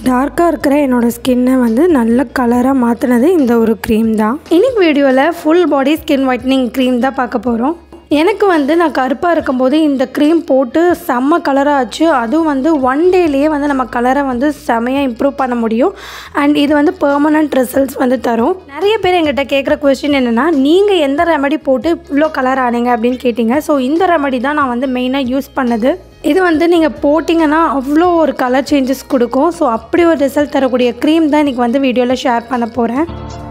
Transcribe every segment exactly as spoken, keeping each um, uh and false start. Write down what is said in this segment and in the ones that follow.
டார்க்காக இருக்கிற என்னோடய ஸ்கின்னை வந்து நல்ல கலராக மாற்றினது இந்த ஒரு க்ரீம் தான். இன்னைக்கு வீடியோவில் full body skin whitening cream தான் பார்க்க போகிறோம். எனக்கு வந்து நான் கருப்பாக இருக்கும்போது இந்த க்ரீம் போட்டு செம்ம கலராக ஆச்சு. அதுவும் வந்து ஒன் டேலேயே வந்து நம்ம கலரை வந்து செம்மையாக இம்ப்ரூவ் பண்ண முடியும். அண்ட் இது வந்து பெர்மனண்ட் ரிசல்ட்ஸ் வந்து தரும். நிறைய பேர் எங்கிட்ட கேட்குற கொஸ்டின் என்னென்னா, நீங்கள் எந்த ரெமடி போட்டு இவ்வளோ கலர் ஆனீங்க அப்படின்னு கேட்டிங்க. ஸோ இந்த ரெமடி தான் நான் வந்து மெயினாக யூஸ் பண்ணது. இது வந்து நீங்கள் போட்டிங்கன்னா அவ்வளோ ஒரு கலர் சேஞ்சஸ் கொடுக்கும். ஸோ அப்படி ஒரு ரிசல்ட் தரக்கூடிய க்ரீம் தான் இன்றைக்கி வந்து வீடியோவில் ஷேர் பண்ண போகிறேன்.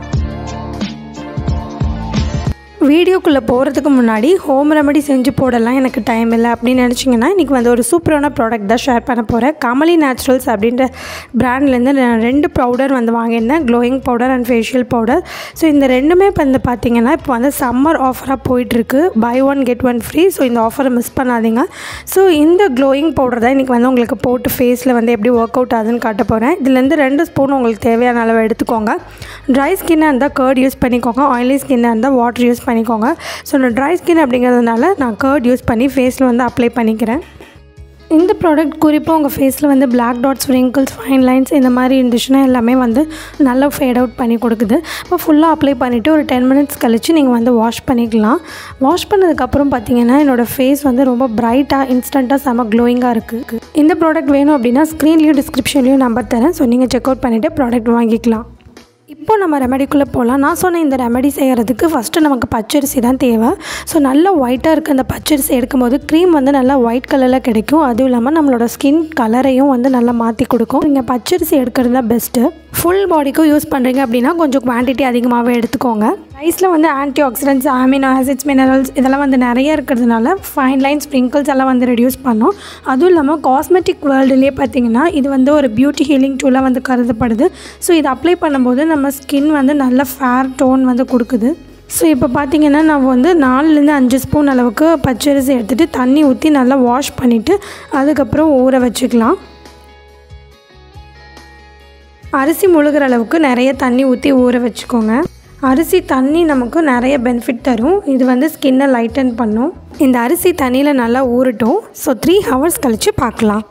வீடியோக்குள்ளே போகிறதுக்கு முன்னாடி ஹோம் ரெமடி செஞ்சு போடலாம் எனக்கு டைம் இல்லை அப்படின்னு நினச்சிங்கன்னா இன்றைக்கி வந்து ஒரு சூப்பரான ப்ராடக்ட் தான் ஷேர் பண்ண போகிறேன். கமலி நேச்சுரல்ஸ் அப்படின்ற பிராண்ட்லேருந்து நான் ரெண்டு பவுடர் வந்து வாங்கியிருந்தேன், glowing powder and facial powder. So இந்த ரெண்டுமே வந்து பார்த்திங்கன்னா இப்போ வந்து சம்மர் ஆஃபராக போயிட்டுருக்கு, buy one get one free. So இந்த ஆஃபரை மிஸ் பண்ணாதீங்க. ஸோ இந்த க்ளோயிங் பவுடர் தான் இன்றைக்கி வந்து உங்களுக்கு போட்டு ஃபேஸில் வந்து எப்படி ஒர்க் அவுட் ஆகுதுன்னு காட்ட போகிறேன். இதுலேருந்து ரெண்டு ஸ்பூன் உங்களுக்கு தேவையான அளவு எடுத்துக்கோங்க. ட்ரை ஸ்கின்னாக இருந்தால் கர்ட் யூஸ் பண்ணிக்கோங்க, ஆயிலி ஸ்கின்னாக இருந்தால் வாட்டர் யூஸ் பண்ணிக்கோங்க. ஸோ நான் ட்ரை ஸ்கின் அப்படிங்கிறதுனால நான் கர்ட் யூஸ் பண்ணி ஃபேஸில் வந்து அப்ளை பண்ணிக்கிறேன். இந்த ப்ராடக்ட் குறிப்பாக உங்கள் ஃபேஸில் வந்து black dots, wrinkles, fine lines இந்த மாதிரி இருந்துச்சுன்னா எல்லாமே வந்து நல்லா ஃபேட் அவுட் பண்ணி கொடுக்குது. இப்போ ஃபுல்லாக அப்ளை பண்ணிவிட்டு ஒரு டென் மினிட்ஸ் கழித்து நீங்கள் வந்து வாஷ் பண்ணிக்கலாம். வாஷ் பண்ணதுக்கப்புறம் பார்த்தீங்கன்னா என்னோடய ஃபேஸ் வந்து ரொம்ப பிரைட்டாக இன்ஸ்டண்ட்டாக செம்ம க்ளோயிங்காக இருக்குது. இந்த ப்ராடக்ட் வேணும் அப்படின்னா ஸ்க்ரீன்லேயும் டிஸ்கிரிப்ஷன்லேயும் நம்பர் தரேன். ஸோ நீங்கள் செக் அவுட் பண்ணிவிட்டு ப்ராடக்ட் வாங்கிக்கலாம். இப்போ நம்ம ரெமடிக்குள்ளே போகலாம். நான் சொன்ன இந்த ரெமடி செய்கிறதுக்கு ஃபஸ்ட்டு நமக்கு பச்சரிசி தான் தேவை. ஸோ நல்லா ஒயிட்டாக இருக்க அந்த பச்சரிசி எடுக்கும்போது க்ரீம் வந்து நல்லா ஒயிட் கலரில் கிடைக்கும். அதுவும் இல்லாமல் நம்மளோட ஸ்கின் கலரையும் வந்து நல்லா மாற்றி கொடுக்கும். நீங்கள் பச்சரிசி எடுக்கிறது தான் பெஸ்ட்டு. ஃபுல் பாடிக்கும் யூஸ் பண்ணுறீங்க அப்படின்னா கொஞ்சம் குவான்டிட்டி அதிகமாகவே எடுத்துக்கோங்க. ரைஸில் வந்து antioxidants, amino acids, minerals இதெல்லாம் வந்து நிறைய இருக்கிறதுனால ஃபைன் லைன்ஸ், wrinkles எல்லாம் வந்து ரெடியூஸ் பண்ணோம். அதுவும் இல்லாமல் காஸ்மெட்டிக் வேர்ல்டுலேயே பார்த்திங்கன்னா இது வந்து ஒரு பியூட்டி ஹீலிங் டூலாக வந்து கருதப்படுது. ஸோ இதை அப்ளை பண்ணும்போது நம்ம ஸ்கின் வந்து நல்ல ஃபேர் டோன் வந்து கொடுக்குது. ஸோ இப்போ பார்த்திங்கன்னா நான் வந்து நாலுலேருந்து அஞ்சு ஸ்பூன் அளவுக்கு பச்சரிசி எடுத்துகிட்டு தண்ணி ஊற்றி நல்லா வாஷ் பண்ணிவிட்டு அதுக்கப்புறம் ஊற வச்சுக்கலாம். அரிசி முழுகிற அளவுக்கு நிறைய தண்ணி ஊற்றி ஊற வச்சுக்கோங்க. அரிசி தண்ணி நமக்கு நிறைய பெனிஃபிட் தரும். இது வந்து ஸ்கின்னை லைட்டன் பண்ணும். இந்த அரிசி தண்ணியில் நல்லா ஊறட்டும். ஸோ த்ரீ ஹவர்ஸ் கழித்து பார்க்கலாம்.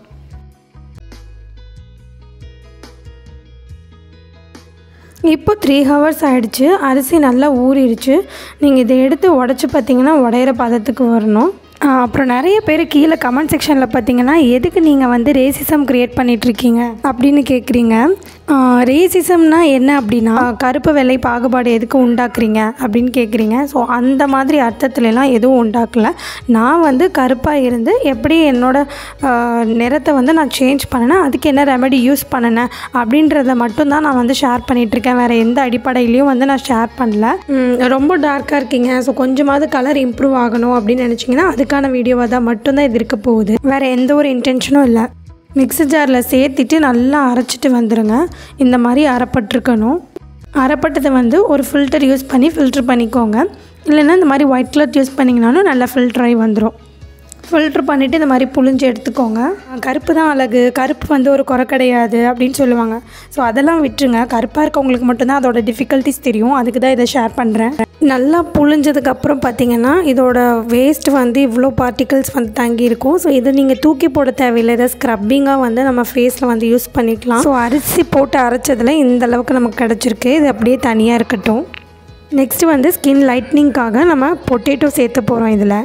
இப்போ த்ரீ ஹவர்ஸ் ஆகிடுச்சு. அரிசி நல்லா ஊறிடுச்சு. நீங்கள் இதை எடுத்து உடச்சி பார்த்திங்கன்னா உடையிற பதத்துக்கு வரணும். அப்புறம் நிறைய பேர் கீழே கமெண்ட் செக்ஷனில் பார்த்தீங்கன்னா எதுக்கு நீங்கள் வந்து ரேசிசம் க்ரியேட் பண்ணிகிட்ருக்கீங்க அப்படின்னு கேட்குறீங்க. ரேசிசம்னா என்ன அப்படின்னா கருப்பு வெள்ளை பாகுபாடு எதுக்கு உண்டாக்குறீங்க அப்படின்னு கேட்குறீங்க. ஸோ அந்த மாதிரி அர்த்தத்துலலாம் எதுவும் உண்டாக்கலை. நான் வந்து கருப்பாக இருந்து எப்படி என்னோடய நிறத்தை வந்து நான் சேஞ்ச் பண்ணினேன், அதுக்கு என்ன ரெமெடி யூஸ் பண்ணினேன் அப்படின்றத மட்டும்தான் நான் வந்து ஷேர் பண்ணிகிட்ருக்கேன். வேறு எந்த அடிப்படையிலையும் வந்து நான் ஷேர் பண்ணல. ரொம்ப டார்க்காக இருக்கீங்க, ஸோ கொஞ்சமாவது கலர் இம்ப்ரூவ் ஆகணும் அப்படின்னு நினச்சிங்கன்னா அதுக்கான வீடியோவாக தான் மட்டும்தான் இது இருக்க போகுது. வேறு எந்த ஒரு இன்டென்ஷனும் இல்லை. மிக்ஸி ஜாரில் சேர்த்துட்டு நல்லா அரைச்சிட்டு வந்துடுங்க. இந்த மாதிரி அரைப்பட்டிருக்கணும். அரைப்பட்டதை வந்து ஒரு ஃபில்டர் யூஸ் பண்ணி ஃபில்ட்ரு பண்ணிக்கோங்க. இல்லைன்னா இந்த மாதிரி ஒயிட் கலர் யூஸ் பண்ணிங்கனாலும் நல்லா ஃபில்டராகி வந்துடும். ஃபில்ட்ரு பண்ணிவிட்டு இந்த மாதிரி புழிஞ்சு எடுத்துக்கோங்க. கருப்பு தான் அழகு, கருப்பு வந்து ஒரு குறை கிடையாது அப்படின்னு சொல்லுவாங்க. ஸோ அதெல்லாம் விட்டுருங்க. கருப்பாக இருக்கவங்களுக்கு மட்டும்தான் அதோட டிஃபிகல்ட்டிஸ் தெரியும். அதுக்கு தான் இதை ஷேர் பண்ணுறேன். நல்லா புழிஞ்சதுக்கப்புறம் பார்த்திங்கன்னா இதோட வேஸ்ட் வந்து இவ்வளோ பார்ட்டிகல்ஸ் வந்து தங்கியிருக்கும். ஸோ இதை நீங்கள் தூக்கி போட தேவையில்லை. இதை ஸ்க்ரப்பிங்காக வந்து நம்ம ஃபேஸில் வந்து யூஸ் பண்ணிக்கலாம். ஸோ அரிசி போட்டு அரைச்சதில் இந்த அளவுக்கு நமக்கு கிடச்சிருக்கு. இது அப்படியே தனியாக இருக்கட்டும். நெக்ஸ்ட்டு வந்து ஸ்கின் லைட்னிங்காக நம்ம பொட்டேட்டோ சேர்த்து போகிறோம். இதில்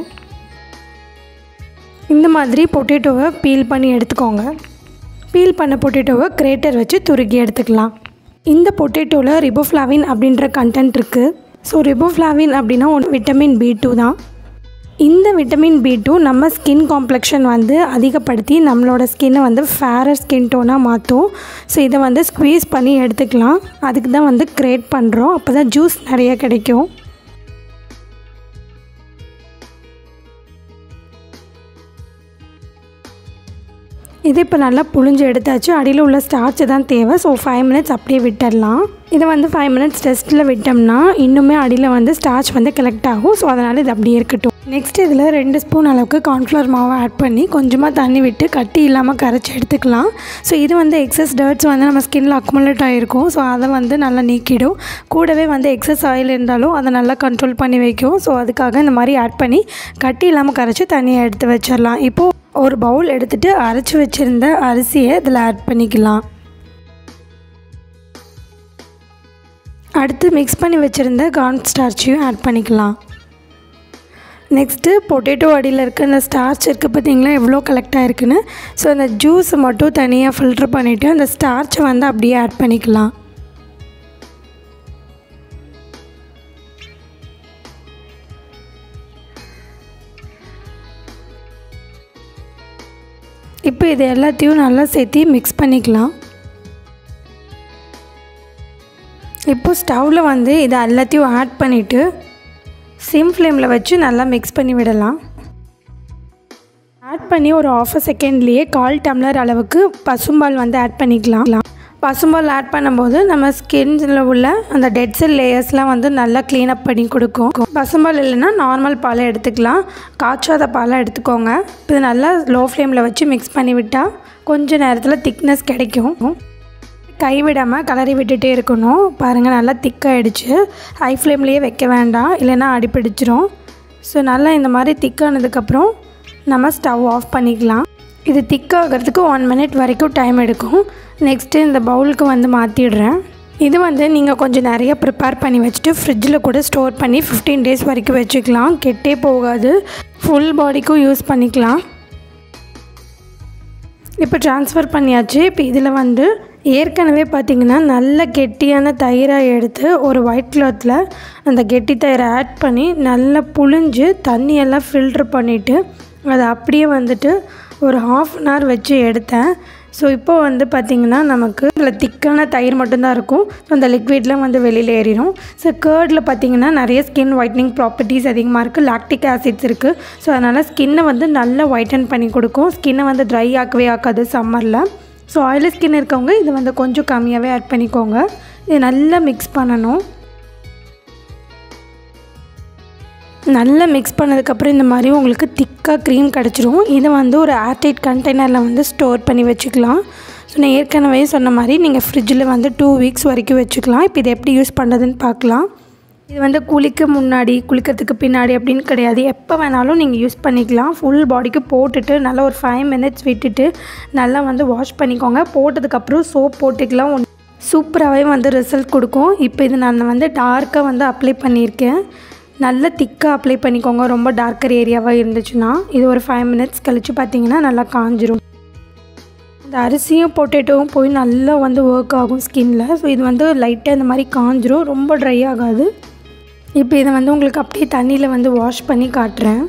இந்த மாதிரி பொட்டேட்டோவை பீல் பண்ணி எடுத்துக்கோங்க. பீல் பண்ண பொட்டேட்டோவை கிரேட்டர் வச்சு துருக்கி எடுத்துக்கலாம். இந்த பொட்டேட்டோவில் ரிபோஃப்ளாவின் அப்படின்ற கண்டென்ட் இருக்குது. ஸோ ரிபோஃப்ளாவின் அப்படின்னா ஒன்று விட்டமின் பி டூ தான். இந்த விட்டமின் பி டூ நம்ம ஸ்கின் காம்ப்ளெக்ஷன் வந்து அதிகப்படுத்தி நம்மளோட ஸ்கின்னை வந்து ஃபேரர் ஸ்கின் டோனாக மாற்றும். ஸோ இதை வந்து ஸ்க்வீஸ் பண்ணி எடுத்துக்கலாம். அதுக்கு தான் வந்து கிரேட் பண்ணுறோம். அப்போ தான் ஜூஸ் நிறைய கிடைக்கும். இது இப்போ நல்லா புழிஞ்சு எடுத்தாச்சு. அடியில் உள்ள ஸ்டார்ச்சு தான் தேவை. ஸோ ஃபைவ் மினிட்ஸ் அப்படியே விட்டுடலாம். இதை வந்து ஃபைவ் மினிட்ஸ் ரெஸ்ட்டில் விட்டோம்னா இன்னுமே அடியில் வந்து ஸ்டார்ச் வந்து கலெக்ட் ஆகும். ஸோ அதனால் இது அப்படியே இருக்கட்டும். நெக்ஸ்ட் இதில் ரெண்டு ஸ்பூன் அளவுக்கு கார்ன்ஃப்ளவர் மாவை ஆட் பண்ணி கொஞ்சமாக தண்ணி விட்டு கட்டி இல்லாமல் கரைச்சி எடுத்துக்கலாம். ஸோ இது வந்து எக்ஸஸ் டர்ட்ஸ் வந்து நம்ம ஸ்கின்னில் அக்குமுலேட் ஆகிருக்கும். ஸோ அதை வந்து நல்லா நீக்கிடும். கூடவே வந்து எக்ஸஸ் ஆயில் இருந்தாலும் அதை நல்லா கண்ட்ரோல் பண்ணி வைக்கும். ஸோ அதுக்காக இந்த மாதிரி ஆட் பண்ணி கட்டி இல்லாமல் கரைச்சி தண்ணியை எடுத்து வச்சிடலாம். இப்போது ஒரு பவுல் எடுத்துகிட்டு அரைச்சி வச்சுருந்த அரிசியை இதில் ஆட் பண்ணிக்கலாம். அடுத்து மிக்ஸ் பண்ணி வச்சுருந்த கார்ன் ஸ்டார்ச்சையும் ஆட் பண்ணிக்கலாம். நெக்ஸ்ட்டு பொட்டேட்டோ அடியில் இருக்க அந்த ஸ்டார்ச் இருக்குது பார்த்திங்களா எவ்வளோ கலெக்ட் ஆகிருக்குன்னு. ஸோ அந்த ஜூஸை மட்டும் தனியாக ஃபில்ட்ரு பண்ணிவிட்டு அந்த ஸ்டார்ச்சை வந்து அப்படியே ஆட் பண்ணிக்கலாம். இப்போ இது எல்லாத்தையும் நல்லா சேர்த்து மிக்ஸ் பண்ணிக்கலாம். இப்போ ஸ்டவ்வில் வந்து இதை எல்லாத்தையும் ஆட் பண்ணிவிட்டு சிம் ஃப்ளேமில் வச்சு நல்லா மிக்ஸ் பண்ணி விடலாம். ஆட் பண்ணி ஒரு ஆஃப் அ செகண்ட்லேயே கால் டம்ளர் அளவுக்கு பசும்பால் வந்து ஆட் பண்ணிக்கலாம். பசும்பால் ஆட் பண்ணும்போது நம்ம ஸ்கின்னில் உள்ள அந்த டெட் செல் லேயர்ஸ்லாம் வந்து நல்லா க்ளீனப் பண்ணி கொடுக்கும். பசும்பால் இல்லைன்னா நார்மல் பாலை எடுத்துக்கலாம், காய்ச்சாத பாலை எடுத்துக்கோங்க. இது நல்லா லோ ஃப்ளேமில் வச்சு மிக்ஸ் பண்ணி விட்டால் கொஞ்சம் நேரத்தில் திக்னஸ் கிடைக்கும். கைவிடாமல் கலரி விட்டுட்டே இருக்கணும். பாருங்கள் நல்லா திக்காகிடுச்சு. ஹை ஃப்ளேம்லேயே வைக்க வேண்டாம், இல்லைன்னா அடிப்பிடிச்சிரும். ஸோ நல்லா இந்த மாதிரி திக்கானதுக்கப்புறம் நம்ம ஸ்டவ் ஆஃப் பண்ணிக்கலாம். இது திக்காகிறதுக்கு ஒன் மினிட் வரைக்கும் டைம் எடுக்கும். நெக்ஸ்ட்டு இந்த பவுலுக்கு வந்து மாற்றிடுறேன். இது வந்து நீங்கள் கொஞ்சம் நிறைய ப்ரிப்பேர் பண்ணி வச்சுட்டு ஃப்ரிட்ஜில் கூட ஸ்டோர் பண்ணி ஃபிஃப்டீன் டேஸ் வரைக்கும் வச்சுக்கலாம். கெட்டே போகாது. ஃபுல் பாடிக்கும் யூஸ் பண்ணிக்கலாம். இப்போ ட்ரான்ஸ்ஃபர் பண்ணியாச்சு. இப்போ இதில் வந்து ஏற்கனவே பார்த்திங்கன்னா நல்ல கெட்டியான தயிரை எடுத்து ஒரு ஒயிட் கிளாத்தில் அந்த கெட்டி தயிரை ஆட் பண்ணி நல்லா புழிஞ்சு தண்ணியெல்லாம் ஃபில்ட்ரு பண்ணிவிட்டு அதை அப்படியே வந்துட்டு ஒரு ஹாஃப் அன் ஹவர் வச்சு எடுத்தேன். ஸோ இப்போ வந்து பார்த்திங்கன்னா நமக்கு இதில் திக்கான தயிர் மட்டும்தான் இருக்கும். ஸோ அந்த லிக்விட்லாம் வந்து வெளியில் ஏறிடும். ஸோ கேர்டில் பார்த்திங்கன்னா நிறைய ஸ்கின் ஒயிட்னிங் ப்ராப்பர்ட்டிஸ் அதிகமாக இருக்குது, லாக்டிக் ஆசிட்ஸ் இருக்குது. ஸோ அதனால் ஸ்கின்னை வந்து நல்லா ஒயிட்டன் பண்ணி கொடுக்கும். ஸ்கின்னை வந்து ட்ரை ஆக்கவே ஆக்காது சம்மரில். ஸோ ஆயிலி ஸ்கின் இருக்கவங்க இது வந்து கொஞ்சம் கம்மியாகவே ஆட் பண்ணிக்கோங்க. இது நல்லா மிக்ஸ் பண்ணணும். நல்லா மிக்ஸ் பண்ணதுக்கப்புறம் இந்த மாதிரி உங்களுக்கு திக்காக க்ரீம் கிடச்சிரும். இதை வந்து ஒரு ஏர்டைட் கண்டெய்னரில் வந்து ஸ்டோர் பண்ணி வச்சுக்கலாம். ஸோ நான் ஏற்கனவே சொன்ன மாதிரி நீங்கள் ஃப்ரிட்ஜில் வந்து டூ வீக்ஸ் வரைக்கும் வச்சுக்கலாம். இப்போ இதை எப்படி யூஸ் பண்ணுறதுன்னு பார்க்கலாம். இது வந்து குளிக்க முன்னாடி குளிக்கிறதுக்கு பின்னாடி அப்படின்னு கிடையாது, எப்போ வேணாலும் நீங்கள் யூஸ் பண்ணிக்கலாம். ஃபுல் பாடிக்கு போட்டுட்டு நல்லா ஒரு ஃபைவ் மினிட்ஸ் விட்டுட்டு நல்லா வந்து வாஷ் பண்ணிக்கோங்க. போட்டதுக்கப்புறம் சோப் போட்டுக்கலாம். சூப்பராகவே வந்து ரிசல்ட் கொடுக்கும். இப்போ இது நான் வந்து டார்க்காக வந்து அப்ளை பண்ணியிருக்கேன். நல்லா திக்காக அப்ளை பண்ணிக்கோங்க. ரொம்ப டார்க்கர் ஏரியாவாக இருந்துச்சுன்னா இது ஒரு ஃபைவ் மினிட்ஸ் கழித்து பார்த்தீங்கன்னா நல்லா காஞ்சிரும். இந்த அரிசியும் பொட்டேட்டோவும் போய் நல்லா வந்து ஒர்க் ஆகும் ஸ்கின்னில். ஸோ இது வந்து லைட்டாக இந்த மாதிரி காஞ்சிரும், ரொம்ப ட்ரை ஆகாது. இப்போ இதை வந்து உங்களுக்கு அப்படியே தண்ணியில் வந்து வாஷ் பண்ணி காட்டுறேன்.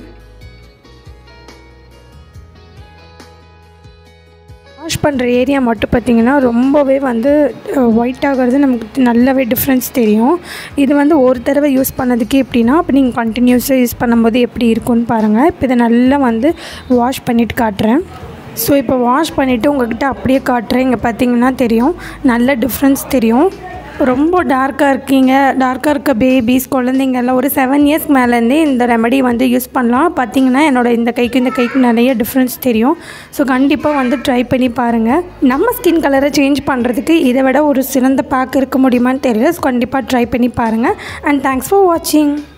வாஷ் பண்ணுற ஏரியா மட்டும் பார்த்திங்கன்னா ரொம்பவே வந்து ஒயிட் ஆகிறது நமக்கு நல்லாவே டிஃப்ரென்ஸ் தெரியும். இது வந்து ஒரு தடவை யூஸ் பண்ணதுக்கு எப்படின்னா அப்போ நீங்கள் கண்டினியூஸாக யூஸ் பண்ணும்போது எப்படி இருக்குன்னு பாருங்கள். இப்போ இதை நல்லா வந்து வாஷ் பண்ணிவிட்டு காட்டுறேன். ஸோ இப்போ வாஷ் பண்ணிவிட்டு உங்கள்கிட்ட அப்படியே காட்டுறேன். இங்கே பார்த்திங்கன்னா தெரியும், நல்ல டிஃப்ரென்ஸ் தெரியும். ரொம்ப டார்க்காக இருக்கீங்க, டார்க்காக இருக்க பேபிஸ் குழந்தைங்க எல்லாம் ஒரு செவன் இயர்ஸ்க்கு மேலேருந்தே இந்த ரெமெடி வந்து யூஸ் பண்ணலாம். பார்த்திங்கன்னா என்னோடய இந்த கைக்கு இந்த கைக்கு நிறைய டிஃப்ரென்ஸ் தெரியும். ஸோ கண்டிப்பாக வந்து ட்ரை பண்ணி பாருங்கள். நம்ம ஸ்கின் கலரை சேஞ்ச் பண்ணுறதுக்கு இதை விட ஒரு சிறந்த பேக் இருக்க முடியுமான்னு தெரியல. ஸோ கண்டிப்பாக ட்ரை பண்ணி பாருங்கள். அண்ட் தேங்க்ஸ் ஃபார் வாட்சிங்.